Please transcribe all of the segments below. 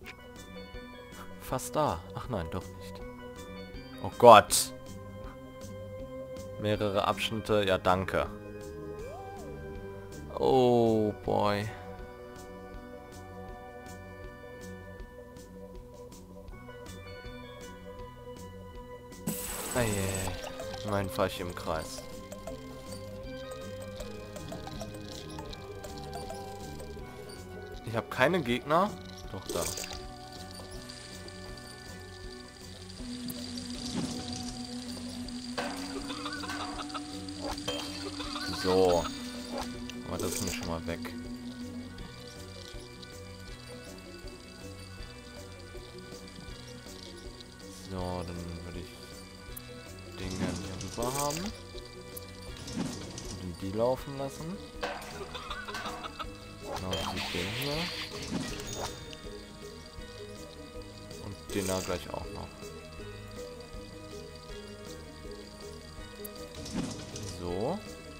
Fast da. Ach nein, doch nicht. Oh Gott. Mehrere Abschnitte. Ja, danke. Oh boy. Eieiei. Immerhin fahre ich im Kreis. Ich habe keine Gegner. Doch, da. So. Aber das ist mir schon mal weg. So, dann würde ich den gerne hier rüber haben. Und die laufen lassen. Genau wie den hier. Und den da gleich auch noch. So.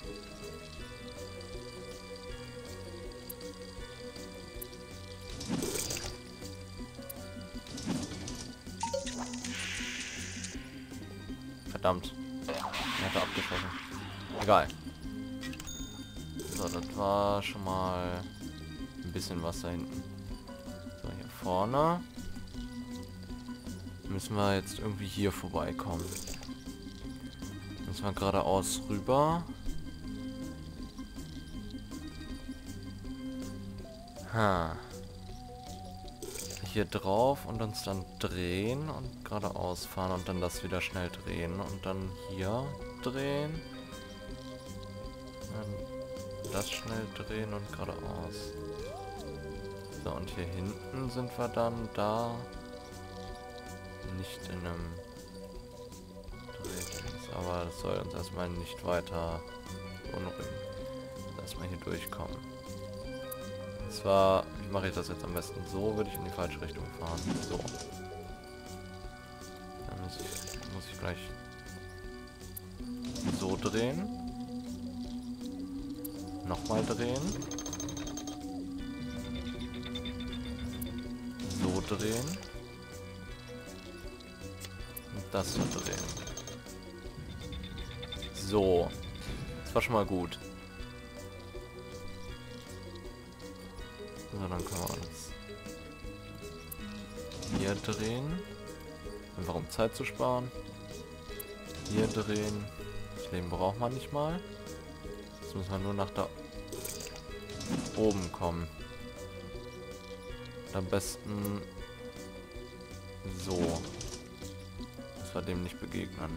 Verdammt. Er hatte abgeschossen. Egal. So, das war schon mal ein bisschen was da hinten. So, hier vorne. Müssen wir jetzt irgendwie hier vorbeikommen. Müssen wir geradeaus rüber. Ha. Hier drauf und uns dann drehen und geradeaus fahren und dann das wieder schnell drehen und dann hier drehen. Dann das schnell drehen und geradeaus. So, und hier hinten sind wir dann da. Nicht in einem Drehdings, aber das soll uns erstmal nicht weiter beunruhigen. Erstmal hier durchkommen. Und zwar, wie mache ich das jetzt am besten? So würde ich in die falsche Richtung fahren. So. Dann muss ich gleich so drehen. Nochmal drehen. So drehen. Und das so drehen. So. Das war schon mal gut. So, dann können wir uns hier drehen. Einfach um Zeit zu sparen. Hier drehen. Das Leben braucht man nicht mal. Jetzt müssen wir nur nach da oben kommen. Und am besten so. Dass wir dem nicht begegnen.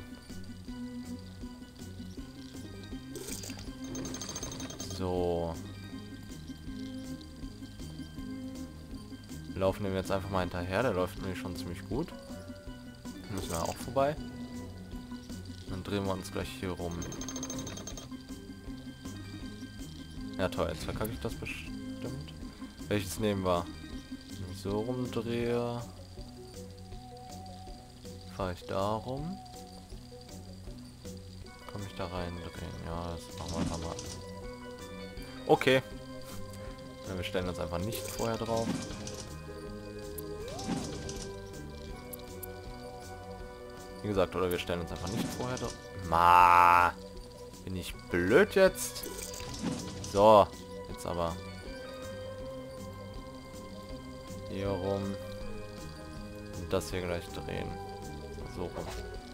So. Wir laufen dem jetzt einfach mal hinterher. Der läuft nämlich schon ziemlich gut. Da müssen wir auch vorbei. Dann drehen wir uns gleich hier rum. Ja toll, jetzt verkacke ich das bestimmt. Welches nehmen wir? Wenn ich so rumdrehe, fahre ich da rum. Komme ich da rein drehen? Ja, das machen wir einfach mal. Okay. Ja, wir stellen uns einfach nicht vorher drauf. Wie gesagt, oder wir stellen uns einfach nicht vorher drauf. Ma, bin ich blöd jetzt? So, jetzt aber hier rum und das hier gleich drehen. So rum.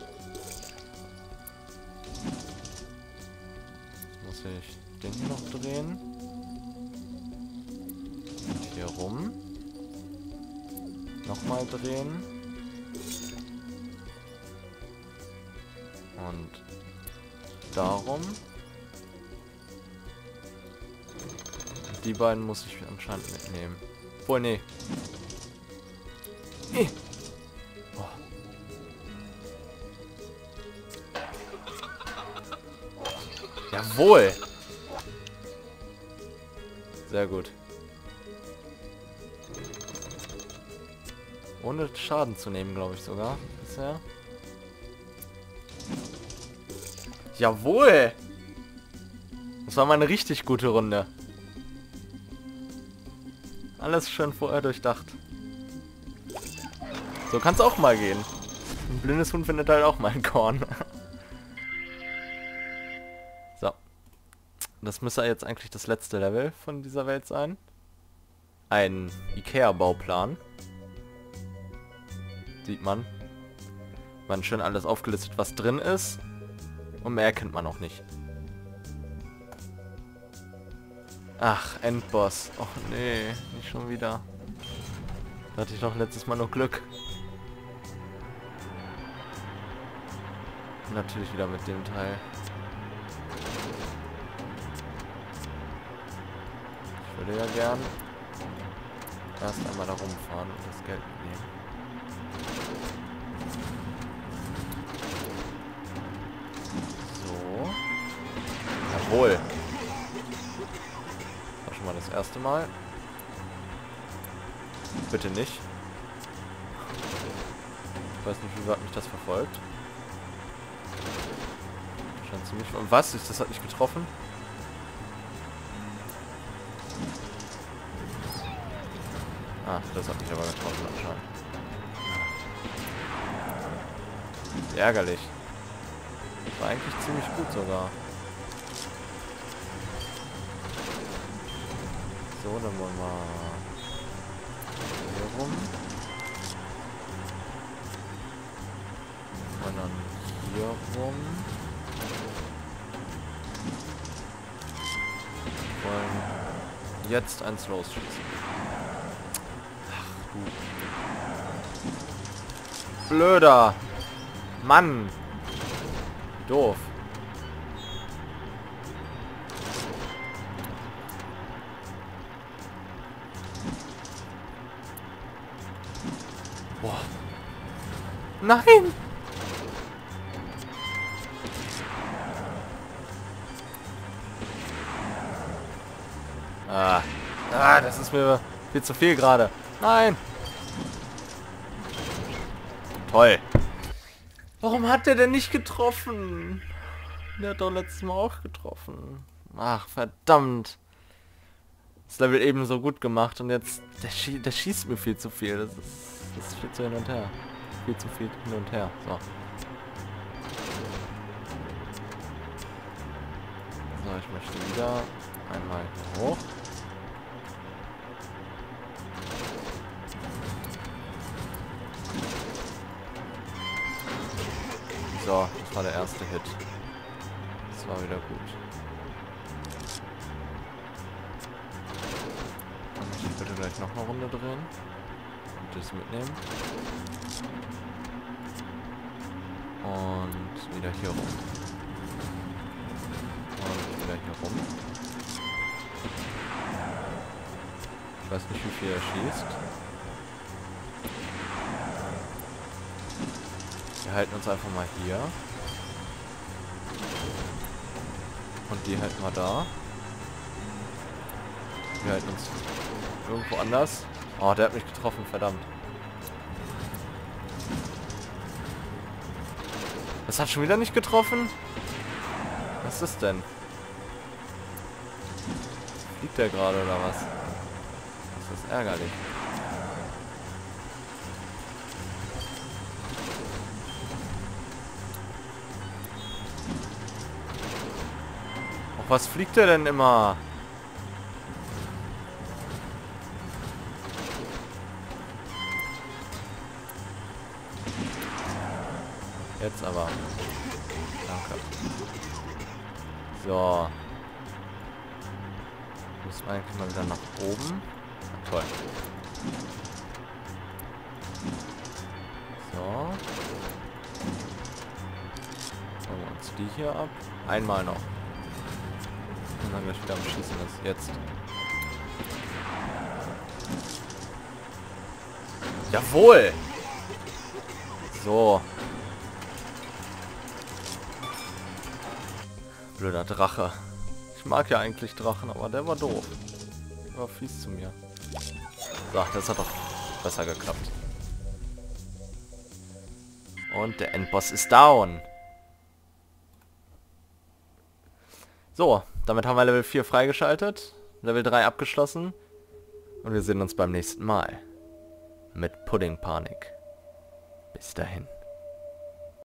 Jetzt muss ich den hier noch drehen. Und hier rum. Nochmal drehen. Und darum. Die beiden muss ich anscheinend mitnehmen. Obwohl, nee. Oh. Jawohl! Sehr gut. Ohne Schaden zu nehmen, glaube ich sogar. Bisher. Jawohl! Das war mal eine richtig gute Runde. Alles schön vorher durchdacht. So kann es auch mal gehen. Ein blindes Huhn findet halt auch mal ein Korn. So. Das müsste jetzt eigentlich das letzte Level von dieser Welt sein. Ein Ikea-Bauplan. Sieht man. Man schön alles aufgelistet, was drin ist. Und mehr kennt man auch nicht. Ach, Endboss. Och nee, nicht schon wieder. Da hatte ich doch letztes Mal noch Glück. Natürlich wieder mit dem Teil. Ich würde ja gern erst einmal da rumfahren und das Geld mitnehmen. So. Jawohl. Das war schon mal das erste Mal. Bitte nicht. Ich weiß nicht, wie weit mich das verfolgt. Scheint ziemlich... Und was? Das hat nicht getroffen? Ah, das hat mich aber getroffen anscheinend. Ärgerlich. Das war eigentlich ziemlich gut sogar. So, dann wollen wir hier rum. Und dann hier rum. Wollen jetzt eins losschießen. Ach du. Blöder. Mann. Doof. Boah. Nein! Das ist mir viel zu viel gerade. Nein! Toll. Warum hat der denn nicht getroffen? Der hat doch letztes Mal auch getroffen. Ach, verdammt. Das Level eben so gut gemacht und jetzt... Der schießt mir viel zu viel. Das ist viel zu hin und her. Viel zu viel hin und her. So. So, ich möchte wieder einmal hier hoch. So, das war der erste Hit. Das war wieder gut. Dann muss ich bitte gleich noch eine Runde drehen. Und das mitnehmen. Und wieder hier rum. Und wieder hier rum. Ich weiß nicht, wie viel er schießt. Wir halten uns einfach mal hier. Und die halten wir da. Wir halten uns irgendwo anders. Oh, der hat mich getroffen, verdammt. Das hat schon wieder nicht getroffen? Was ist das denn? Fliegt der gerade oder was? Das ist ärgerlich. Was fliegt der denn immer? Jetzt aber. Danke. So. Müssen wir eigentlich mal wieder nach oben. Na, toll. So. Holen wir uns die hier ab. Einmal noch. Und dann gleich wieder am Schießen ist. Jetzt. Jawohl! So. Blöder Drache. Ich mag ja eigentlich Drachen, aber der war doof. Der war fies zu mir. So, das hat doch besser geklappt. Und der Endboss ist down. So, damit haben wir Level 4 freigeschaltet, Level 3 abgeschlossen und wir sehen uns beim nächsten Mal mit Pudding Panik. Bis dahin.